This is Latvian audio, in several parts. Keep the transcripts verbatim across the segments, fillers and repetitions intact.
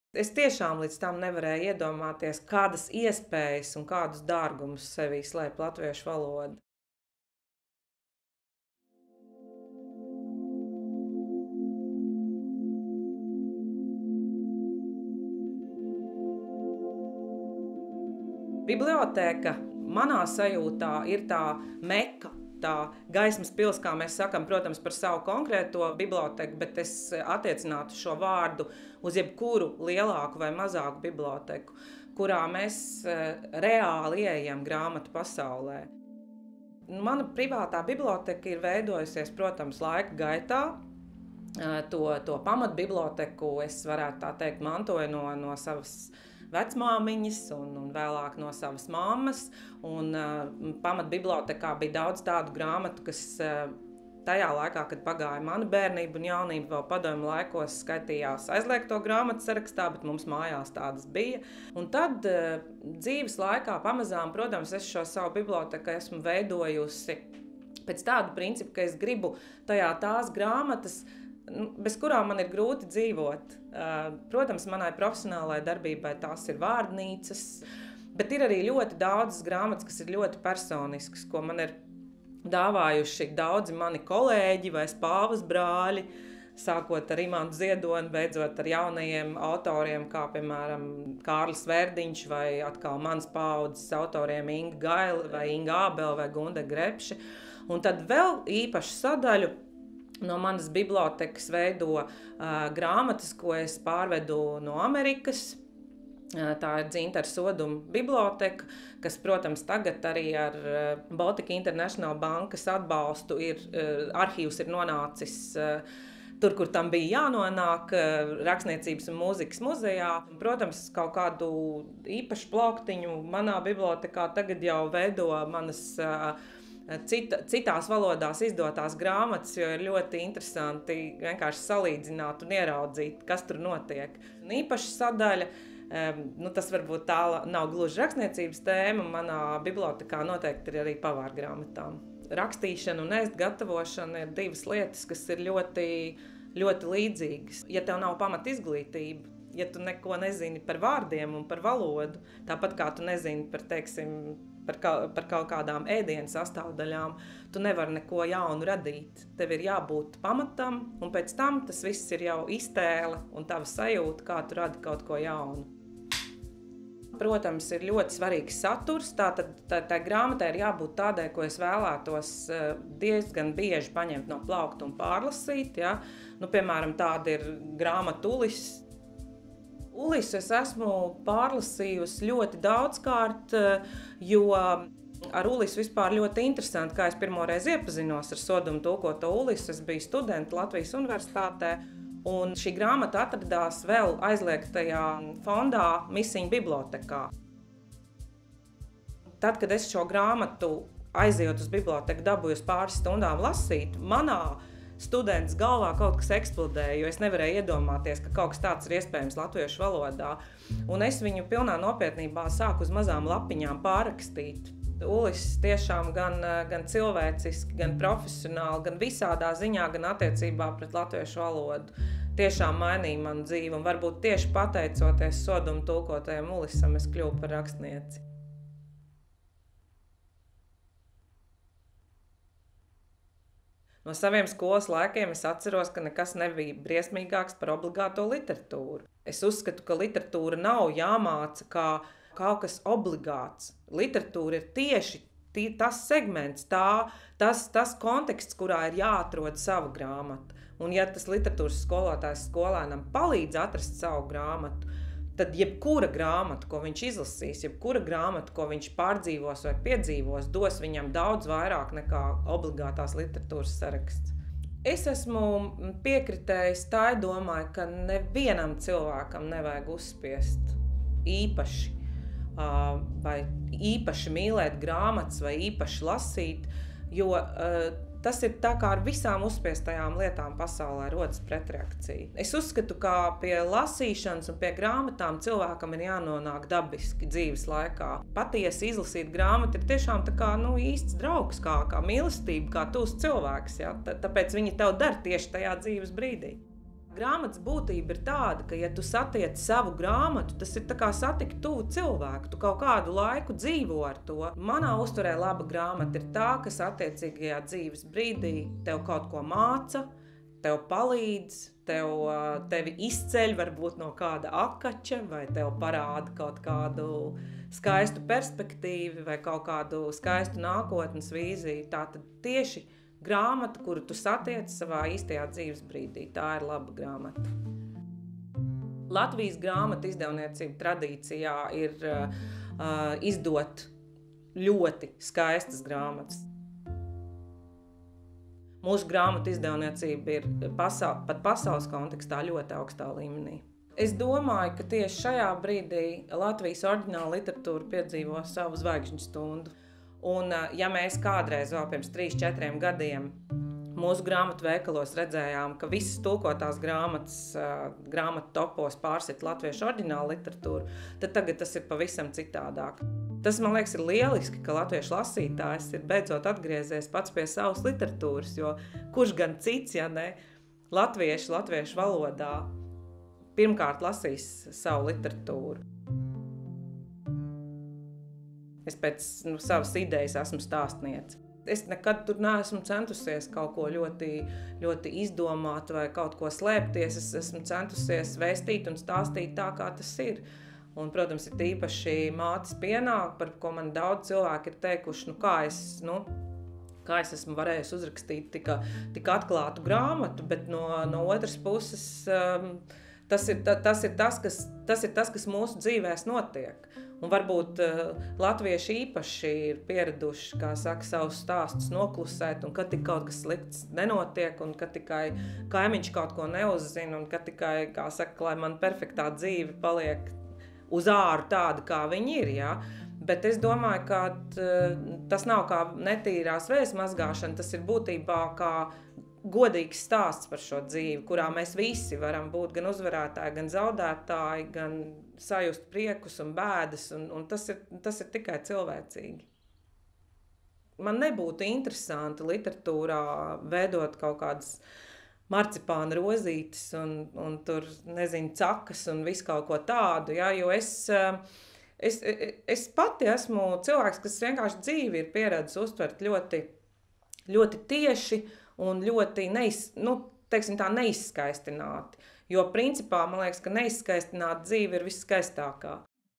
Es tiešām līdz tam nevarēju iedomāties, kādas iespējas un kādus dārgumus sevī slēp latviešu valoda. Bibliotēka manā sajūtā ir tā meka, tā gaismas pils, kā mēs sakam, protams, par savu konkrēto biblioteku, bet es attiecinātu šo vārdu uz jebkuru lielāku vai mazāku biblioteku, kurā mēs reāli ieejam grāmatu pasaulē. Mana privātā biblioteka ir veidojusies, protams, laika gaitā. To, to pamatbiblioteku es varētu tā teikt mantoju no, no savas vecmāmiņas un, un vēlāk no savas mammas. Un uh, pamatbibliotekā bija daudz tādu grāmatu, kas uh, tajā laikā, kad pagāja mana bērnība un jaunība, vēl padomju laikos skaitījās aizliegto grāmatu sarakstā, bet mums mājās tādas bija. Un tad uh, dzīves laikā pamazām, protams, es šo savu biblioteku esmu veidojusi pēc tādu principu, ka es gribu tajā tās grāmatas, bez kurām man ir grūti dzīvot. Protams, manai profesionālajai darbībai tās ir vārdnīcas, bet ir arī ļoti daudzas grāmatas, kas ir ļoti personiskas, ko man ir dāvājuši daudzi mani kolēģi vai spāvas brāļi, sākot ar Imantu Ziedoni, beidzot ar jaunajiem autoriem, kā piemēram Kārlis Verdiņš vai atkal mans paaudzes autoriem Inga Gaila vai Inga Ābele vai Gunde Grepše. Un tad vēl īpašu sadaļu no manas bibliotekas veido uh, grāmatas, ko es pārvedu no Amerikas. Uh, tā ir Dzintara Soduma biblioteka, kas, protams, tagad arī ar uh, Baltic International bankas atbalstu ir, uh, arhīvs ir nonācis uh, tur, kur tam bija jānonāk, uh, Rakstniecības un mūzikas muzejā. Protams, kaut kādu īpašu plauktiņu manā bibliotekā tagad jau veido manas uh, Cita, citās valodās izdotās grāmatas, jo ir ļoti interesanti vienkārši salīdzināt un ieraudzīt, kas tur notiek. Un īpaša sadaļa, nu, tas varbūt tā nav gluži rakstniecības tēma, manā bibliotekā noteikti ir arī pavārgrāmatām. Rakstīšana un ēst gatavošana ir divas lietas, kas ir ļoti, ļoti līdzīgas. Ja tev nav pamat izglītība, ja tu neko nezini par vārdiem un par valodu, tāpat kā tu nezini par, teiksim, Par, ka, par kaut kādām ēdienu sastāvdaļām, tu nevari neko jaunu radīt. Tev ir jābūt pamatam, un pēc tam tas viss ir jau iztēle un tava sajūta, kā tu radi kaut ko jaunu. Protams, ir ļoti svarīgs saturs, tātad tā, tā grāmatai ir jābūt tādai, ko es vēlētos diezgan bieži paņemt no plaukta un pārlasīt. Ja? Nu, piemēram, tāda ir grāmata Ulis. Ulisu es esmu pārlasījusi ļoti daudzkārt, jo ar Ulisu vispār ļoti interesanti, kā es pirmoreiz iepazinos ar Sodumu tulkoto Ulisu. Es biju studenta Latvijas Universitātē, un šī grāmata atradās vēl aizliegtajā fondā Misiņu bibliotekā. Tad, kad es šo grāmatu aizejot uz biblioteku dabūju uz pāris stundām lasīt, manā students galvā kaut kas eksplodēja, jo es nevarēju iedomāties, ka kaut kas tāds ir iespējams latviešu valodā. Un es viņu pilnā nopietnībā sāku uz mazām lapiņām pārrakstīt. Ulis tiešām gan, gan cilvēciski, gan profesionāli, gan visādā ziņā, gan attiecībā pret latviešu valodu tiešām mainīja manu dzīvi. Un varbūt tieši pateicoties Sodumu tulkotajam Ulisam, es kļuvu par rakstnieci. No saviem skolas laikiem es atceros, ka nekas nebija briesmīgāks par obligāto literatūru. Es uzskatu, ka literatūra nav jāmāca kā kaut kas obligāts. Literatūra ir tieši tī, tas segments, tā, tas, tas konteksts, kurā ir jāatrod sava grāmata. Un ja tas literatūras skolotājs skolēnam palīdz atrast savu grāmatu, tad jebkura grāmata, ko viņš izlasīs, jebkura grāmata, ko viņš pārdzīvos vai piedzīvos, dos viņam daudz vairāk nekā obligātās literatūras saraksts. Es esmu piekritējis tā domāju, ka nevienam cilvēkam nevajag uzspiest īpaši, vai īpaši mīlēt grāmatas vai īpaši lasīt, jo tas ir tā kā ar visām uzspiestajām lietām pasaulē rodas pretreakcija. Es uzskatu, ka pie lasīšanas un pie grāmatām cilvēkam ir jānonāk dabiski dzīves laikā. Patiesi izlasīt grāmatu ir tiešām tā kā nu, īsts draugs, kā, kā mīlestība, kā tūs cilvēks. Ja? Tāpēc viņi tev dara tieši tajā dzīves brīdī. Grāmatas būtība ir tāda, ka, ja tu satiec savu grāmatu, tas ir tā kā satikt tuvu cilvēku. Tu kaut kādu laiku dzīvo ar to. Manā uzturē laba grāmata ir tā, kas attiecīgajā dzīves brīdī tev kaut ko māca, tev palīdz, tev, tevi izceļ varbūt no kāda akača, vai tev parāda kaut kādu skaistu perspektīvu, vai kaut kādu skaistu nākotnes vīziju. Tātad tieši grāmata, kuru tu satiec savā īstajā dzīves brīdī. Tā ir laba grāmata. Latvijas grāmatu izdevniecība tradīcijā ir uh, izdot ļoti skaistas grāmatas. Mūsu grāmatu izdevniecība ir pasa- pat pasaules kontekstā ļoti augstā līmenī. Es domāju, ka tieši šajā brīdī Latvijas oriģināla literatūra piedzīvo savu zvaigžņu stundu. Un, ja mēs kādreiz vēl pirms trīs, četriem gadiem mūsu grāmatu veikalos redzējām, ka visas tulkotās grāmatas grāmatu topos pārsit latviešu oriģinālu literatūru, tad tagad tas ir pavisam citādāk. Tas, man liekas, ir lieliski, ka latviešu lasītājs ir beidzot atgriezies pats pie savas literatūras, jo kurš gan cits, ja ne, latviešu, latviešu valodā pirmkārt lasīs savu literatūru. Es pēc nu, savas idejas esmu stāstniece. Es nekad tur neesmu centusies kaut ko ļoti, ļoti izdomāt vai kaut ko slēpties. Es esmu centusies vēstīt un stāstīt tā, kā tas ir. Un, protams, ir īpaši mātes pienā, par ko man daudz cilvēki ir teikuši, nu, kā, es, nu, kā es esmu varējusi uzrakstīt tik, tik atklātu grāmatu, bet no, no otras puses um, tas, ir, ta, tas, ir tas, kas, tas ir tas, kas mūsu dzīvēs notiek. Un varbūt uh, latvieši īpaši ir pieraduši, kā saka, savus stāstus noklusēt, un kad tik kaut kas slikts nenotiek, un kad tikai kaimiņš kaut ko neuzzina, un kad tikai, kā saka, lai man perfektā dzīve paliek uz āru tāda, kā viņi ir, jā. Bet es domāju, ka uh, tas nav kā netīrās vējas mazgāšana, tas ir būtībā kā godīgs stāsts par šo dzīvi, kurā mēs visi varam būt gan uzvarētāji, gan zaudētāji, gan sajust priekus un bēdas, un, un tas ir, tas ir tikai cilvēcīgi. Man nebūtu interesanti literatūrā veidot kaut kādas marcipāna rozītes un, un tur, nezinu, cakas un visu kaut ko tādu, ja, jo es, es, es pati esmu cilvēks, kas vienkārši dzīvi ir pieredzis uztvert ļoti, ļoti tieši un ļoti neiz, nu, teiksim tā, neizskaistināti. Jo principā, man liekas, ka neizskaistināta dzīve ir visskaistākā.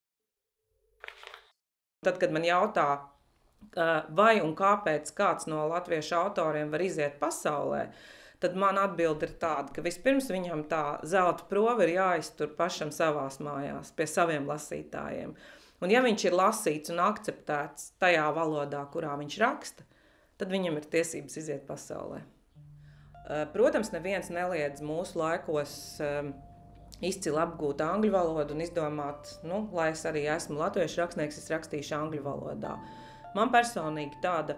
Tad, kad man jautā, vai un kāpēc kāds no latviešu autoriem var iziet pasaulē, tad man atbilde ir tāda, ka vispirms viņam tā zelta prova ir jāiztur pašam savās mājās, pie saviem lasītājiem. Un ja viņš ir lasīts un akceptēts tajā valodā, kurā viņš raksta, tad viņam ir tiesības iziet pasaulē. Protams, neviens neliedz mūsu laikos um, izcili apgūt angļu valodu un izdomāt, nu, lai es arī esmu latviešu rakstnieks, es rakstīšu angļu valodā. Man personīgi tāda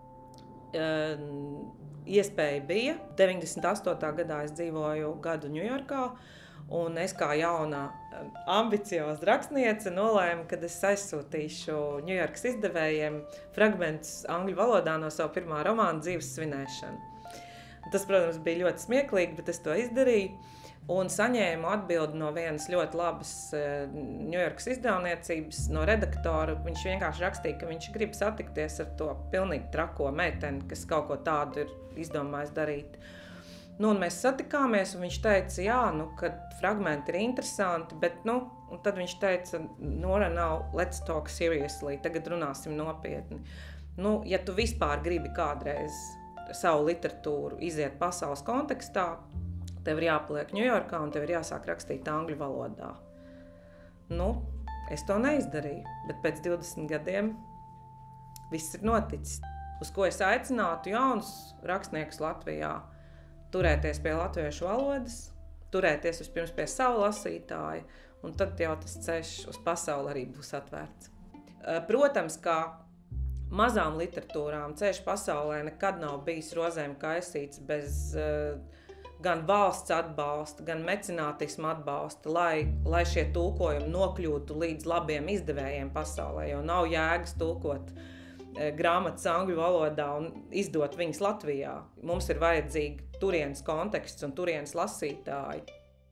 um, iespēja bija. deviņdesmit astotā gadā es dzīvoju gadu Ņujorkā, un es kā jauna ambicioza rakstniece nolēmu, kad es aizsūtīšu Ņujorkas izdevējiem fragmentus angļu valodā no savu pirmā romāna Dzīves svinēšana. Tas, protams, bija ļoti smieklīgi, bet es to izdarīju un saņēmu atbildi no vienas ļoti labas Ņujorkas izdevniecības, no redaktora. Viņš vienkārši rakstīja, ka viņš grib satikties ar to pilnīgi trako meiteni, kas kaut ko tādu ir izdomājis darīt. Nu, un mēs satikāmies, un viņš teica, jā, nu, ka fragmenti ir interesanti, bet, nu, un tad viņš teica, Nora, now, let's talk seriously, tagad runāsim nopietni. Nu, ja tu vispār gribi kādreiz savu literatūru iziet pasaules kontekstā, tev ir jāpaliek Ņujorkā un tev ir jāsāk rakstīt angļu valodā. Nu, es to neizdarīju, bet pēc divdesmit gadiem viss ir noticis. Uz ko es aicinātu jaunus rakstniekus Latvijā turēties pie latviešu valodas, turēties vispirms pie savu lasītāju, un tad jau tas ceļš uz pasauli arī būs atvērts. Protams, kā mazām literatūrām ceļš pasaulē nekad nav bijis rozēm kaisīts bez uh, gan valsts atbalsta, gan mecenātisma atbalsta, lai, lai šie tulkojumi nokļūtu līdz labiem izdevējiem pasaulē, jo nav jēgas tulkot grāmatas angļu valodā un izdot viņas Latvijā. Mums ir vajadzīgi turienes konteksts un turienes lasītāji.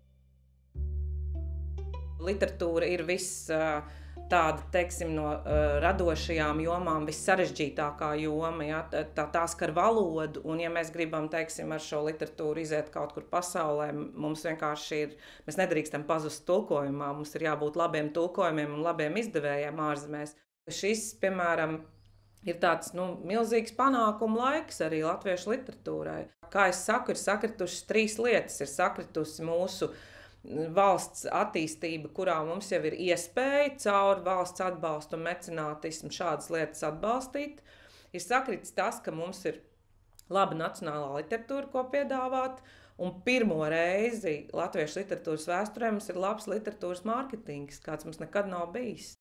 Literatūra ir viss tāda, teiksim, no radošajām jomām vissarežģītākā joma, ja? tā, tā skar valodu, un ja mēs gribam, teiksim, ar šo literatūru iziet kaut kur pasaulē, mums vienkārši ir, mēs nedrīkstam pazust tulkojumā, mums ir jābūt labiem tulkojumiem un labiem izdevējiem ārzemēs. Šis, piemēram, ir tāds, nu, milzīgs panākuma laiks arī latviešu literatūrai. Kā es saku, ir sakritušas trīs lietas, ir sakritusi mūsu valsts attīstība, kurā mums jau ir iespēja caur valsts atbalstu un mecenātismu šādas lietas atbalstīt. Ir sakritis tas, ka mums ir laba nacionālā literatūra, ko piedāvāt, un pirmo reizi latviešu literatūras vēsturē mums ir labs literatūras mārketings, kāds mums nekad nav bijis.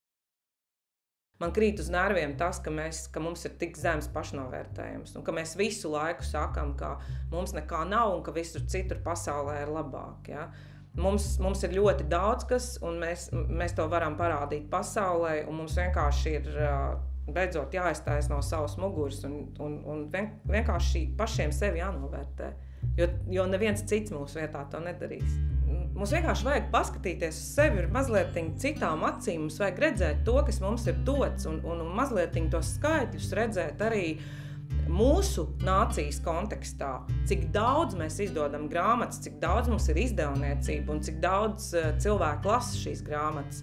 Man krīt uz nerviem tas, ka, mēs, ka mums ir tik zems pašnovērtējums un ka mēs visu laiku sakam, ka mums nekā nav un ka visur citur pasaulē ir labāk. Ja? Mums, mums ir ļoti daudz kas, un mēs, mēs to varam parādīt pasaulē, un mums vienkārši ir beidzot jāizstājas no savas muguras un, un, un vien, vienkārši pašiem sevi jānovērtē, jo, jo neviens cits mūsu vietā to nedarīs. Mums vienkārši vajag paskatīties uz sevi ar mazliet citām acīm, mums vajag redzēt to, kas mums ir dots, un, un, un mazliet tos skaitļus redzēt arī mūsu nācijas kontekstā, cik daudz mēs izdodam grāmatas, cik daudz mums ir izdevniecība un cik daudz cilvēku lasa šīs grāmatas.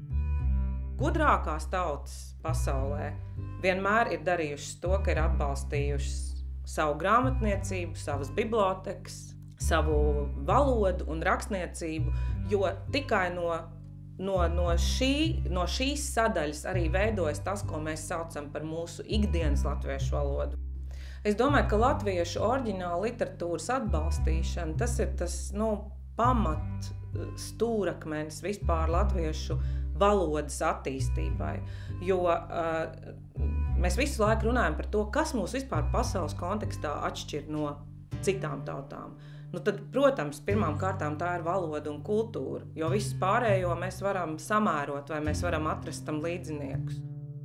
Gudrākās tautas pasaulē vienmēr ir darījušas to, ka ir atbalstījušas savu grāmatniecību, savas bibliotekas, savu valodu un rakstniecību, jo tikai no, no, no, šī, no šīs sadaļas arī veidojas tas, ko mēs saucam par mūsu ikdienas latviešu valodu. Es domāju, ka latviešu oriģināla literatūras atbalstīšana, tas ir tas, nu, pamat stūrakmenis vispār latviešu valodas attīstībai, jo uh, mēs visu laiku runājam par to, kas mūs vispār pasaules kontekstā atšķir no citām tautām. Nu tad, protams, pirmām kārtām tā ir valoda un kultūra, jo visu pārējo mēs varam samērot vai mēs varam atrast tam līdziniekus.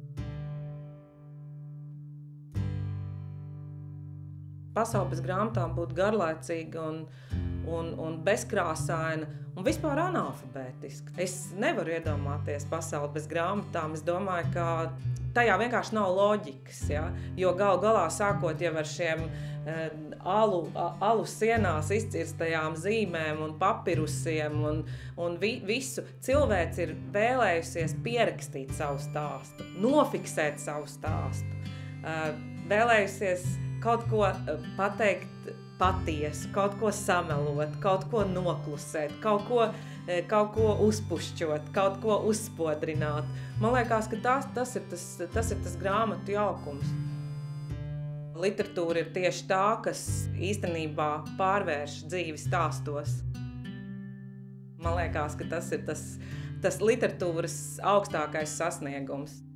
Pasaule bez grāmatām būtu garlaicīga un, un, un bezkrāsaina un vispār analfabētiska. Es nevaru iedomāties pasauli bez grāmatām. Es domāju, ka tajā vienkārši nav loģikas, ja? Jo gal galā sākot jau ar šiem eh, alu, alu sienās izcirstajām zīmēm un papirusiem un, un vi, visu, cilvēks ir vēlējusies pierakstīt savu stāstu, nofiksēt savu stāstu, eh, vēlējusies kaut ko pateikt patiesu, kaut ko samelot, kaut ko noklusēt, kaut ko, kaut ko uzpušķot, kaut ko uzspodrināt. Man liekas, ka tas, tas, ir tas, tas ir tas grāmatu jaukums. Literatūra ir tieši tā, kas īstenībā pārvērš dzīvi stāstos. Man liekas, ka tas ir tas, tas literatūras augstākais sasniegums.